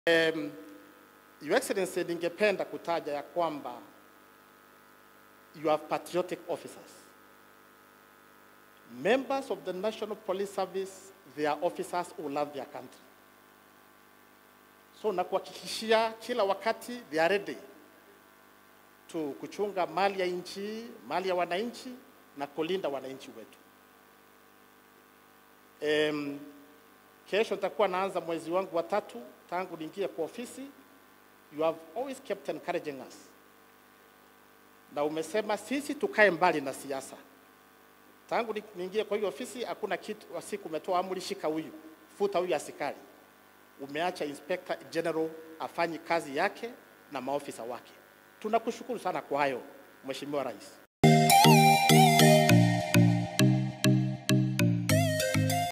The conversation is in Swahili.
Your Excellency, ningependa kutaja ya kwamba you have patriotic officers. Members of the National Police Service, they are officers who love their country. So nakuhakikishia kila wakati they are ready to kuchunga mali ya nchi, mali ya wananchi na kulinda wananchi wetu. Kesho nitakuwa naanza mwezi wangu wa 3 tangu niingie kwa ofisi. You have always kept encouraging us. Na umesema sisi tukae mbali na siasa. Tangu niingie kwa hiyo ofisi hakuna kitu wa siku umetoa amri, shika huyu, futa huyo, askari. Umeacha Inspector General afanye kazi yake na maofisa wake. Tunakushukuru sana kwa hayo, Mheshimiwa Rais.